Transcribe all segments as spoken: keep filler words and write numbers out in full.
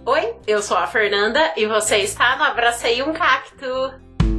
Oi, eu sou a Fernanda e você está no Abracei um Cacto.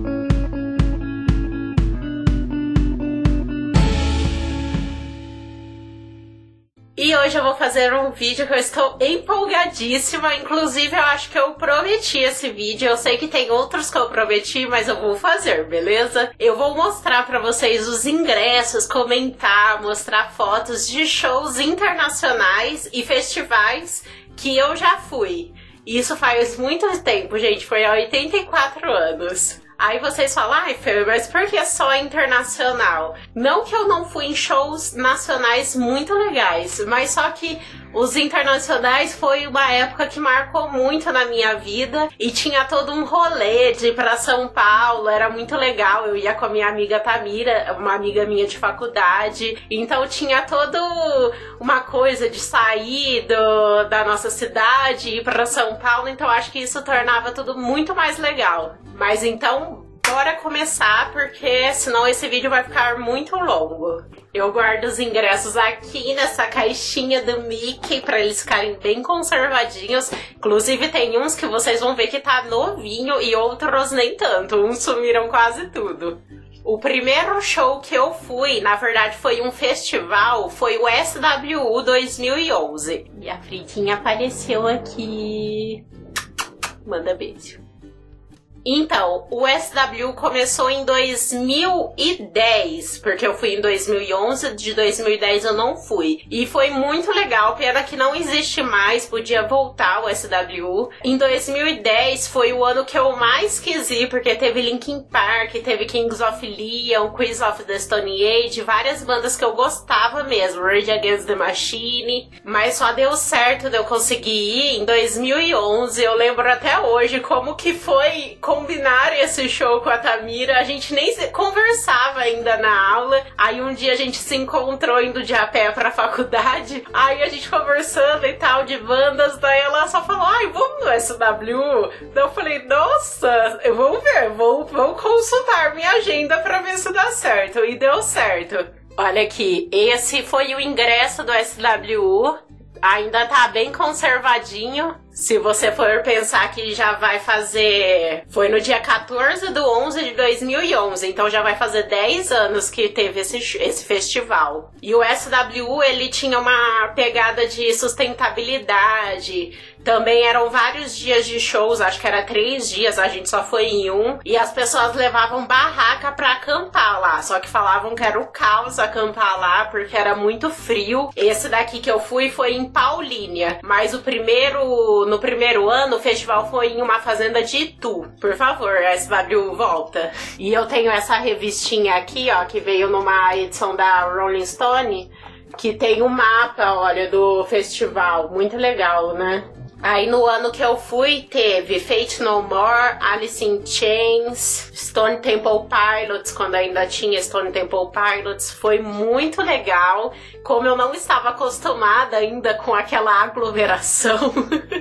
E hoje eu vou fazer um vídeo que eu estou empolgadíssima, inclusive eu acho que eu prometi esse vídeo, eu sei que tem outros que eu prometi, mas eu vou fazer, beleza? Eu vou mostrar pra vocês os ingressos, comentar, mostrar fotos de shows internacionais e festivais que eu já fui. Isso faz muito tempo, gente, foi há oitenta e quatro anos. Aí vocês falam, ai, Fê, mas por que só internacional? Não que eu não fui em shows nacionais muito legais, mas só que os internacionais foi uma época que marcou muito na minha vida e tinha todo um rolê de ir pra São Paulo, era muito legal. Eu ia com a minha amiga Tamira, uma amiga minha de faculdade, então tinha toda uma coisa de sair do, da nossa cidade e ir pra São Paulo, então acho que isso tornava tudo muito mais legal. Mas então, bora começar, porque senão esse vídeo vai ficar muito longo. Eu guardo os ingressos aqui nessa caixinha do Mickey para eles ficarem bem conservadinhos. Inclusive tem uns que vocês vão ver que tá novinho e outros nem tanto. Uns sumiram quase tudo. O primeiro show que eu fui, na verdade foi um festival, foi o S W U dois mil e onze. E a Fridinha apareceu aqui. Manda beijo. Então, o S W U começou em dois mil e dez, porque eu fui em dois mil e onze, de dois mil e dez eu não fui. E foi muito legal, pena que não existe mais, podia voltar o S W U. Em dois mil e dez foi o ano que eu mais quis ir, porque teve Linkin Park, teve Kings of Leon, Queens of the Stone Age, várias bandas que eu gostava mesmo, Rage Against the Machine, mas só deu certo de eu conseguir ir em dois mil e onze, eu lembro até hoje como que foi combinar esse show com a Tamira, a gente nem se conversava ainda na aula, aí um dia a gente se encontrou indo de a pé pra faculdade, aí a gente conversando e tal de bandas, daí ela só falou, ai, vamos no S W U? Daí eu falei, nossa, eu vou ver, vou, vou consultar minha agenda pra ver se dá certo, e deu certo. Olha aqui, esse foi o ingresso do S W U, ainda tá bem conservadinho. Se você for pensar que já vai fazer... Foi no dia quatorze de onze de dois mil e onze, então já vai fazer dez anos que teve esse, esse festival. E o S W U, ele tinha uma pegada de sustentabilidade. Também eram vários dias de shows, acho que era três dias, a gente só foi em um. E as pessoas levavam barraca pra acampar lá, só que falavam que era o caos acampar lá, porque era muito frio. Esse daqui que eu fui foi em Paulínia, mas o primeiro... No primeiro ano, o festival foi em uma fazenda de Itu. Por favor, S W U, volta. E eu tenho essa revistinha aqui, ó, que veio numa edição da Rolling Stone, que tem um mapa, olha, do festival. Muito legal, né? Aí no ano que eu fui, teve Faith No More, Alice in Chains, Stone Temple Pilots, quando ainda tinha Stone Temple Pilots. Foi muito legal. Como eu não estava acostumada ainda com aquela aglomeração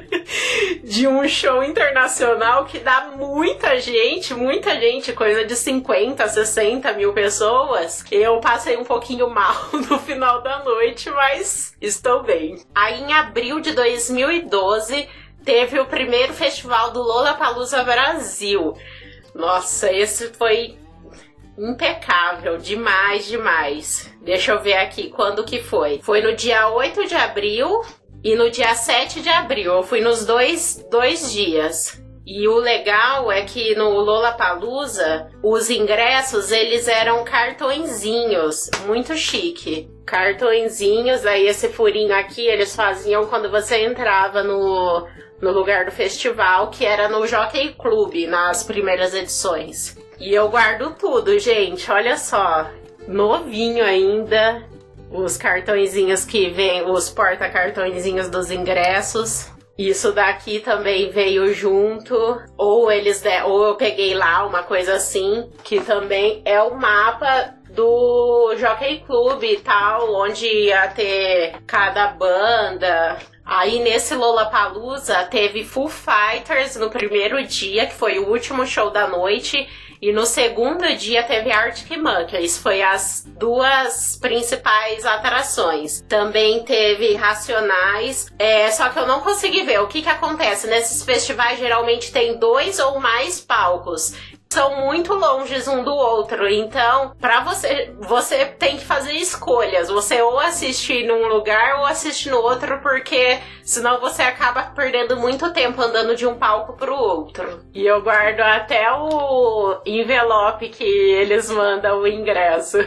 de um show internacional que dá muita gente, muita gente, coisa de cinquenta, sessenta mil pessoas, eu passei um pouquinho mal no final da noite, mas estou bem. Aí em abril de dois mil e doze teve o primeiro festival do Lollapalooza Brasil. Nossa, esse foi impecável, demais, demais. Deixa eu ver aqui quando que foi. Foi no dia oito de abril e no dia sete de abril. Eu fui nos dois, dois dias. E o legal é que no Lollapalooza, os ingressos, eles eram cartõezinhos, muito chique. Cartõezinhos, aí esse furinho aqui, eles faziam quando você entrava no, no lugar do festival, que era no Jockey Club, nas primeiras edições. E eu guardo tudo, gente, olha só, novinho ainda, os cartõezinhos que vêm, os porta-cartõezinhos dos ingressos. Isso daqui também veio junto, ou eles de, ou eu peguei lá, uma coisa assim, que também é o mapa do Jockey Club e tal, onde ia ter cada banda. Aí nesse Lollapalooza teve Foo Fighters no primeiro dia, que foi o último show da noite. E no segundo dia teve Arctic Monkeys, foi as duas principais atrações. Também teve Racionais, é, só que eu não consegui ver. O que que acontece? Nesses festivais geralmente tem dois ou mais palcos. São muito longes um do outro, então pra você, você tem que fazer escolhas. Você ou assiste num lugar ou assiste no outro, porque senão você acaba perdendo muito tempo andando de um palco pro outro. E eu guardo até o envelope que eles mandam o ingresso.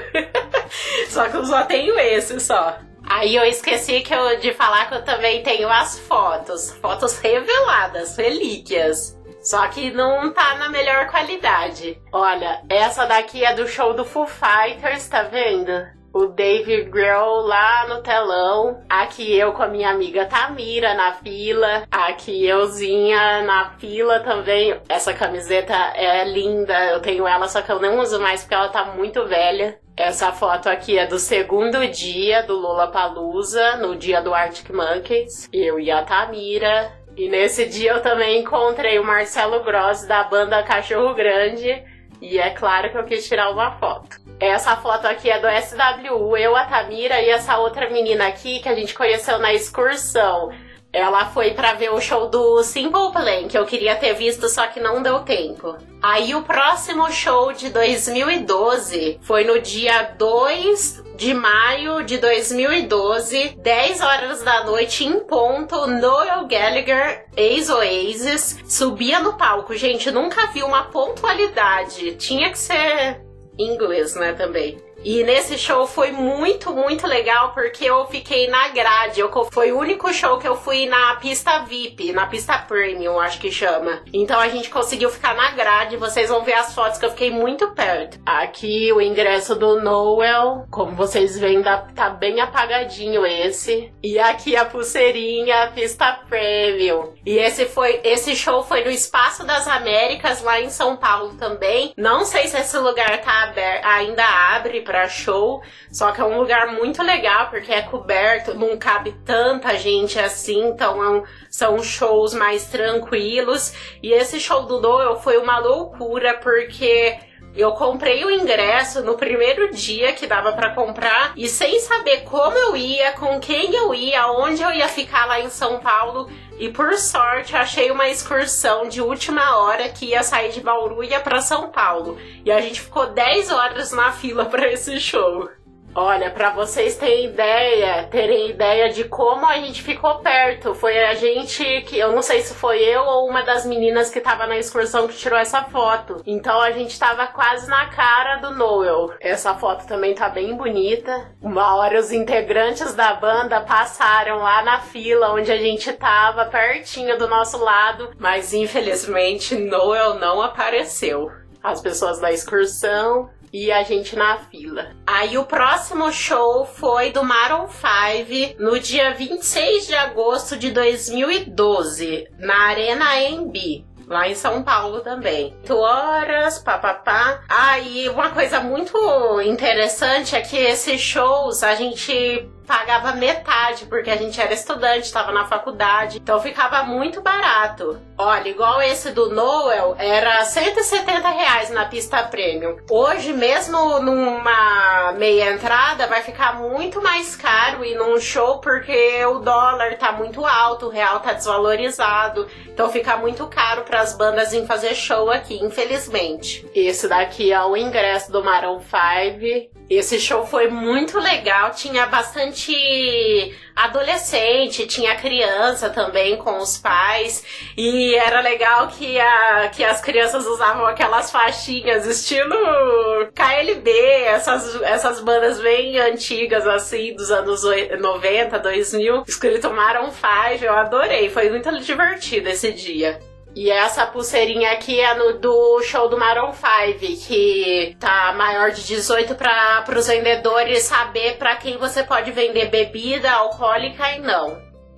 Só que eu só tenho esse só. Aí eu esqueci que eu, de falar que eu também tenho as fotos. Fotos reveladas, relíquias. Só que não tá na melhor qualidade. Olha, essa daqui é do show do Foo Fighters, tá vendo? O Dave Grohl lá no telão. Aqui eu com a minha amiga Tamira na fila. Aqui euzinha na fila também. Essa camiseta é linda. Eu tenho ela, só que eu não uso mais porque ela tá muito velha. Essa foto aqui é do segundo dia do Lollapalooza, no dia do Arctic Monkeys. Eu e a Tamira. E nesse dia eu também encontrei o Marcelo Gross da banda Cachorro Grande. E é claro que eu quis tirar uma foto. Essa foto aqui é do S W U, eu, a Tamira e essa outra menina aqui que a gente conheceu na excursão. Ela foi pra ver o show do Simple Plan, que eu queria ter visto, só que não deu tempo. Aí o próximo show de dois mil e doze foi no dia dois de maio de dois mil e doze, dez horas da noite em ponto. Noel Gallagher, ex-Oasis, subia no palco. Gente, nunca vi uma pontualidade. Tinha que ser inglês, né, também. E nesse show foi muito, muito legal, porque eu fiquei na grade. Eu, foi o único show que eu fui na pista V I P, na pista Premium, acho que chama. Então a gente conseguiu ficar na grade. Vocês vão ver as fotos que eu fiquei muito perto. Aqui o ingresso do Noel. Como vocês veem, tá bem apagadinho esse. E aqui a pulseirinha, a pista Premium. E esse, foi, esse show foi no Espaço das Américas, lá em São Paulo também. Não sei se esse lugar tá aberto, ainda abre pra show, só que é um lugar muito legal, porque é coberto, não cabe tanta gente assim, então é um, são shows mais tranquilos. E esse show do Noel foi uma loucura, porque eu comprei o ingresso no primeiro dia que dava pra comprar, e sem saber como eu ia, com quem eu ia, onde eu ia ficar lá em São Paulo. E por sorte, achei uma excursão de última hora que ia sair de Bauru e ia pra São Paulo. E a gente ficou dez horas na fila pra esse show. Olha, pra vocês terem ideia, terem ideia de como a gente ficou perto. Foi a gente que, eu não sei se foi eu ou uma das meninas que tava na excursão que tirou essa foto. Então a gente tava quase na cara do Noel. Essa foto também tá bem bonita. Uma hora os integrantes da banda passaram lá na fila onde a gente tava, pertinho do nosso lado. Mas infelizmente Noel não apareceu. As pessoas da excursão e a gente na fila. Aí o próximo show foi do Maroon five no dia vinte e seis de agosto de dois mil e doze, na Arena A M B, lá em São Paulo também. oito horas, papapá. Ah, e uma coisa muito interessante é que esses shows a gente pagava metade, porque a gente era estudante, estava na faculdade, então ficava muito barato. Olha, igual esse do Noel, era cento e setenta reais na pista Premium. Hoje, mesmo numa meia entrada, vai ficar muito mais caro ir num show, porque o dólar tá muito alto, o real tá desvalorizado, então fica muito caro para as bandas em fazer show aqui, infelizmente. Esse daqui é o ingresso do Maroon five. Esse show foi muito legal, tinha bastante adolescente, tinha criança também com os pais, e era legal que, a, que as crianças usavam aquelas faixinhas estilo K L B, essas, essas bandas bem antigas assim, dos anos noventa, dois mil, escrito Maroon five. Eu adorei, foi muito divertido esse dia. E essa pulseirinha aqui é no, do show do Maroon five, que tá maior de dezoito para os vendedores saber para quem você pode vender bebida alcoólica e não.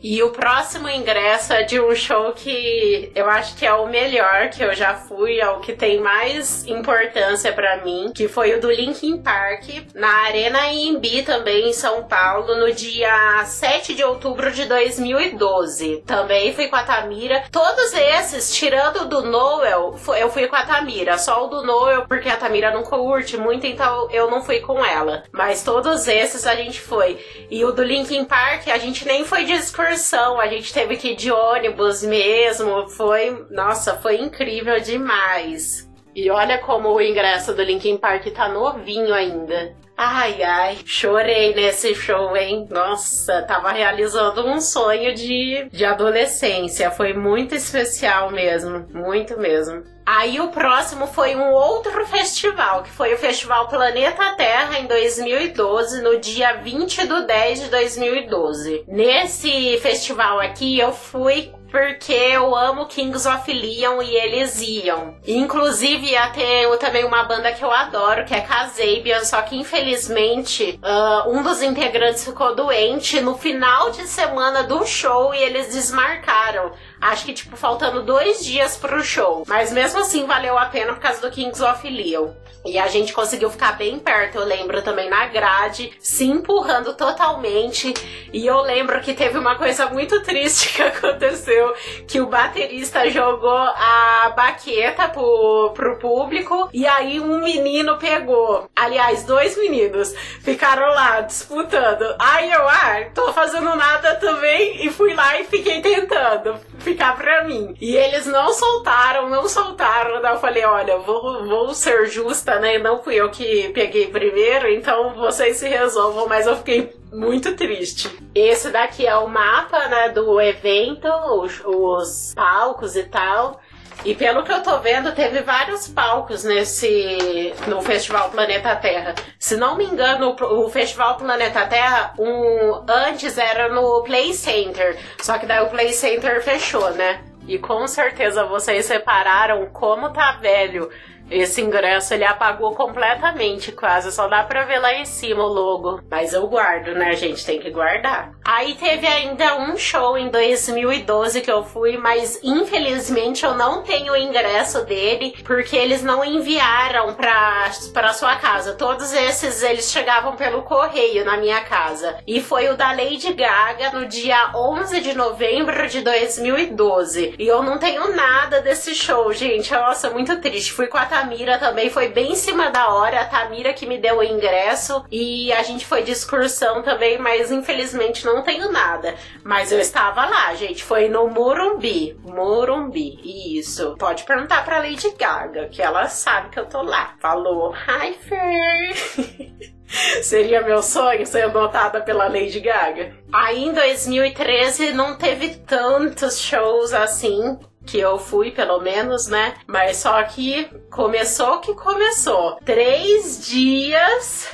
E o próximo ingresso é de um show que eu acho que é o melhor que eu já fui, é o que tem mais importância pra mim, que foi o do Linkin Park, na Arena Anhembi também, em São Paulo, no dia sete de outubro de dois mil e doze. Também fui com a Tamira. Todos esses, tirando o do Noel, eu fui com a Tamira. Só o do Noel, porque a Tamira não curte muito, então eu não fui com ela. Mas todos esses a gente foi. E o do Linkin Park, a gente nem foi de excursão, a gente teve que ir de ônibus mesmo. Foi, nossa, foi incrível demais. E olha como o ingresso do Linkin Park tá novinho ainda. Ai, ai, chorei nesse show, hein? Nossa, tava realizando um sonho de, de adolescência. Foi muito especial mesmo, muito mesmo. Aí o próximo foi um outro festival, que foi o Festival Planeta Terra em dois mil e doze, no dia vinte de dez de dois mil e doze. Nesse festival aqui eu fui porque eu amo Kings of Leon e eles iam. Inclusive ia ter também uma banda que eu adoro, que é Kasabian, só que infelizmente uh, um dos integrantes ficou doente no final de semana do show e eles desmarcaram. Acho que, tipo, faltando dois dias pro show. Mas mesmo assim valeu a pena por causa do Kings of Leon. E a gente conseguiu ficar bem perto, eu lembro também na grade, se empurrando totalmente. E eu lembro que teve uma coisa muito triste que aconteceu, que o baterista jogou a baqueta pro, pro público, e aí um menino pegou. Aliás, dois meninos ficaram lá disputando. Aí eu, ah, tô fazendo nada também, e fui lá e fiquei tentando ficar pra mim. E eles não soltaram, não soltaram. Daí eu falei, olha, vou, vou ser justa, né? Não fui eu que peguei primeiro, então vocês se resolvam, mas eu fiquei muito triste. Esse daqui é o mapa, né, do evento, os, os palcos e tal. E pelo que eu tô vendo, teve vários palcos nesse no Festival Planeta Terra. Se não me engano, o, o Festival Planeta Terra, um, antes era no Play Center. Só que daí o Play Center fechou, né? E com certeza vocês repararam como tá velho. Esse ingresso ele apagou completamente, quase. Só dá pra ver lá em cima o logo. Mas eu guardo, né, gente? Tem que guardar. Aí teve ainda um show em dois mil e doze que eu fui, mas infelizmente eu não tenho o ingresso dele, porque eles não enviaram pra, pra sua casa. Todos esses, eles chegavam pelo correio na minha casa. E foi o da Lady Gaga no dia onze de novembro de dois mil e doze. E eu não tenho nada desse show, gente. Nossa, muito triste. Fui com a Tamira também, foi bem em cima da hora, a Tamira que me deu o ingresso, e a gente foi de excursão também, mas infelizmente não tenho nada. Mas eu estava lá, gente, foi no Morumbi, Morumbi, isso. Pode perguntar pra Lady Gaga, que ela sabe que eu tô lá. Falou, hi Fer! Seria meu sonho ser adotada pela Lady Gaga. Aí em dois mil e treze não teve tantos shows assim, que eu fui, pelo menos, né? Mas só que começou que começou. Três dias...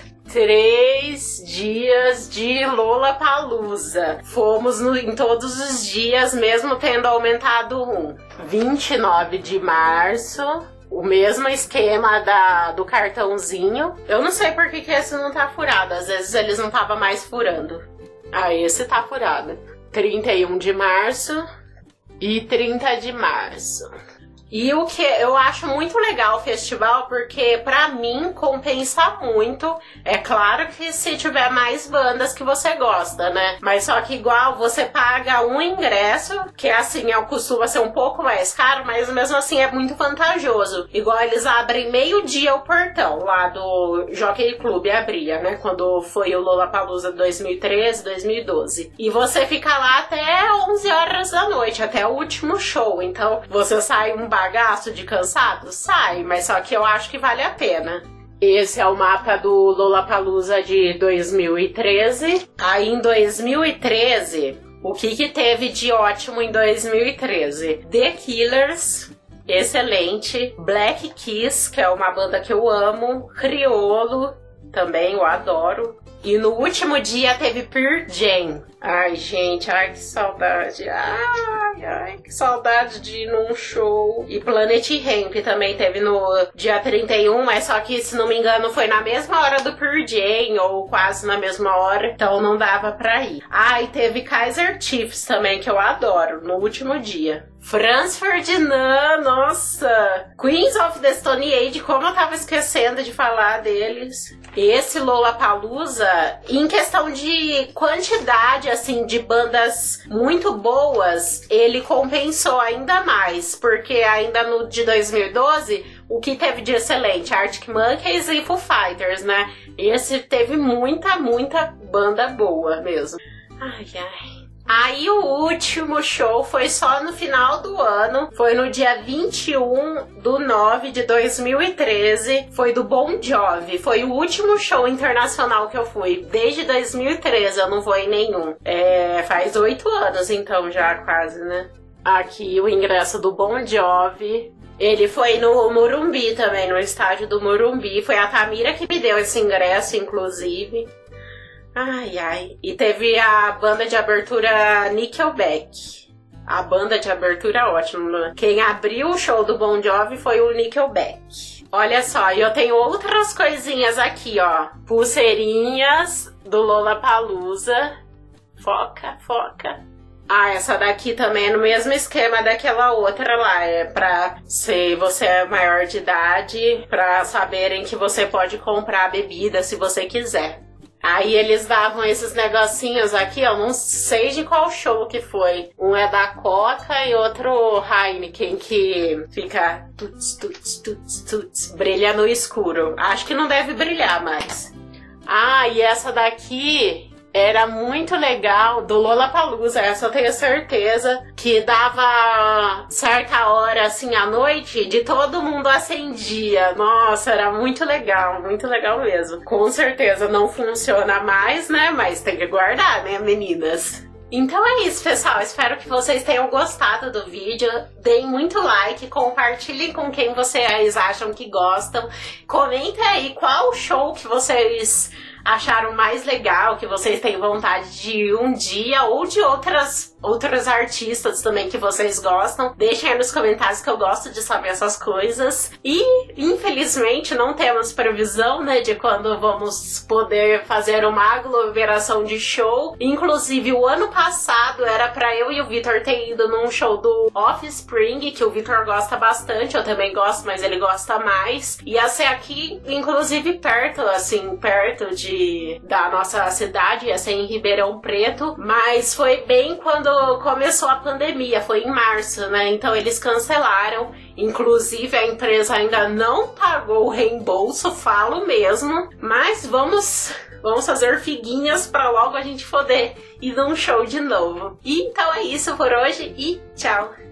Três dias de Lollapalooza. Fomos no, em todos os dias, mesmo tendo aumentado um. vinte e nove de março... O mesmo esquema da, do cartãozinho. Eu não sei por que, que esse não tá furado. Às vezes eles não estavam mais furando. Ah, esse tá furado. trinta e um de março e trinta de março. E o que eu acho muito legal o festival, porque pra mim compensa muito. É claro que se tiver mais bandas que você gosta, né? Mas só que igual você paga um ingresso, que assim, é, costuma ser um pouco mais caro, mas mesmo assim é muito vantajoso. Igual eles abrem meio-dia o portão lá do Jockey Club, abria, né? Quando foi o Lollapalooza dois mil e treze, dois mil e doze. E você fica lá até onze horas da noite, até o último show. Então você sai um bagaço de cansado? Sai, mas só que eu acho que vale a pena. Esse é o mapa do Lollapalooza de dois mil e treze. Aí em dois mil e treze, o que que teve de ótimo em dois mil e treze? The Killers, excelente. Black Keys, que é uma banda que eu amo. Criolo, também eu adoro. E no último dia teve Pearl Jam. Ai, gente, ai, que saudade. Ai, ai, que saudade de ir num show. E Planet Hemp também teve no dia trinta e um, mas só que, se não me engano, foi na mesma hora do Pearl Jam, ou quase na mesma hora, então não dava pra ir. Ah, e teve Kaiser Chiefs também, que eu adoro, no último dia. Franz Ferdinand, nossa! Queens of the Stone Age, como eu tava esquecendo de falar deles. Esse Lollapalooza, em questão de quantidade, assim, de bandas muito boas, ele compensou ainda mais, porque ainda no de dois mil e doze, o que teve de excelente? Arctic Monkeys e Foo Fighters, né? Esse teve muita, muita banda boa mesmo. Ai, ai... Aí o último show foi só no final do ano, foi no dia vinte e um de nove de dois mil e treze, foi do Bon Jovi, foi o último show internacional que eu fui, desde dois mil e treze eu não vou em nenhum, é, faz oito anos então já quase, né? Aqui o ingresso do Bon Jovi. Ele foi no Morumbi também, no estádio do Morumbi, foi a Tamira que me deu esse ingresso, inclusive. Ai, ai. E teve a banda de abertura Nickelback. A banda de abertura ótima. Quem abriu o show do Bon Jovi foi o Nickelback. Olha só, e eu tenho outras coisinhas aqui, ó. Pulseirinhas do Lollapalooza. Foca, foca. Ah, essa daqui também é no mesmo esquema daquela outra lá. É pra, se você é maior de idade, pra saberem que você pode comprar a bebida se você quiser. Aí eles davam esses negocinhos aqui, eu não sei de qual show que foi. Um é da Coca e outro Heineken, que fica tuts, tuts, tuts, tuts, brilha no escuro. Acho que não deve brilhar mais. Ah, e essa daqui era muito legal, do Lollapalooza, essa eu tenho certeza, que dava certa hora, assim, à noite, de todo mundo acendia. Nossa, era muito legal, muito legal mesmo. Com certeza não funciona mais, né, mas tem que guardar, né, meninas? Então é isso, pessoal. Espero que vocês tenham gostado do vídeo. Deem muito like, compartilhem com quem vocês acham que gostam. Comentem aí qual show que vocês acharam mais legal, que vocês têm vontade de ir um dia, ou de outras, outros artistas também que vocês gostam. Deixem aí nos comentários que eu gosto de saber essas coisas. E, infelizmente, não temos previsão, né, de quando vamos poder fazer uma aglomeração de show. Inclusive, o ano passado era pra eu e o Vitor ter ido num show do Offspring, que o Vitor gosta bastante, eu também gosto, mas ele gosta mais. Ia ser aqui, inclusive, perto, assim, perto de da nossa cidade, ia ser em Ribeirão Preto, mas foi bem quando começou a pandemia, foi em março, né? Então eles cancelaram, inclusive a empresa ainda não pagou o reembolso, falo mesmo, mas vamos, vamos fazer figuinhas para logo a gente poder ir num show de novo. E então é isso por hoje e tchau!